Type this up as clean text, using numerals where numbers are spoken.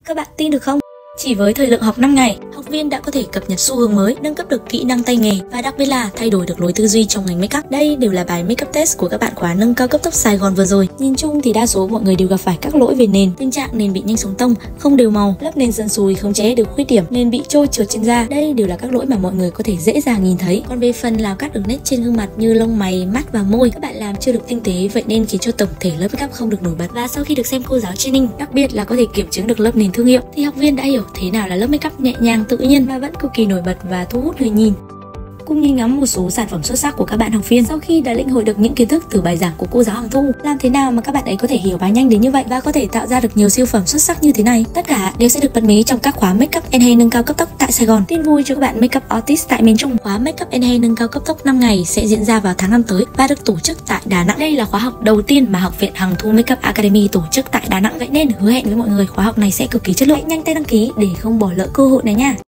Các bạn tin được không? Chỉ với thời lượng học 5 ngày, học viên đã có thể cập nhật xu hướng mới, nâng cấp được kỹ năng tay nghề và đặc biệt là thay đổi được lối tư duy trong ngành makeup. Đây đều là bài makeup test của các bạn khóa nâng cao cấp tốc Sài Gòn vừa rồi. Nhìn chung thì đa số mọi người đều gặp phải các lỗi về nền, tình trạng nền bị nhanh xuống tông, không đều màu, lớp nền dần sùi, không chế được khuyết điểm, nền bị trôi trượt trên da. Đây đều là các lỗi mà mọi người có thể dễ dàng nhìn thấy. Còn về phần làm các đường nét trên gương mặt như lông mày, mắt và môi, các bạn làm chưa được tinh tế, vậy nên khiến cho tổng thể lớp makeup không được nổi bật. Và sau khi được xem cô giáo training, đặc biệt là có thể kiểm chứng được lớp nền thương hiệu, thì học viên đã hiểu thế nào là lớp makeup nhẹ nhàng, tự nhiên và vẫn cực kỳ nổi bật và thu hút người nhìn. Cùng nhìn ngắm một số sản phẩm xuất sắc của các bạn học viên sau khi đã lĩnh hội được những kiến thức từ bài giảng của cô giáo Hằng Thu. Làm thế nào mà các bạn ấy có thể hiểu bài nhanh đến như vậy và có thể tạo ra được nhiều siêu phẩm xuất sắc như thế này? Tất cả đều sẽ được bật mí trong các khóa Makeup and Hair nâng cao cấp tốc tại Sài Gòn. Tin vui cho các bạn makeup artist tại miền Trung. Khóa Makeup and Hair nâng cao cấp tốc 5 ngày sẽ diễn ra vào tháng 5 tới và được tổ chức tại Đà Nẵng. Đây là khóa học đầu tiên mà Học viện Hằng Thu Makeup Academy tổ chức tại Đà Nẵng. Vậy nên hứa hẹn với mọi người khóa học này sẽ cực kỳ chất lượng. Hãy nhanh tay đăng ký để không bỏ lỡ cơ hội này nha.